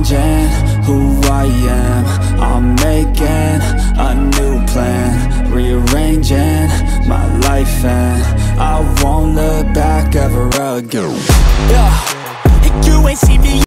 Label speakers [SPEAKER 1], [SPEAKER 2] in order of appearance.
[SPEAKER 1] changing who I am. I'm making a new plan, rearranging my life, and I won't look back ever again.
[SPEAKER 2] Yeah, and you ain't see me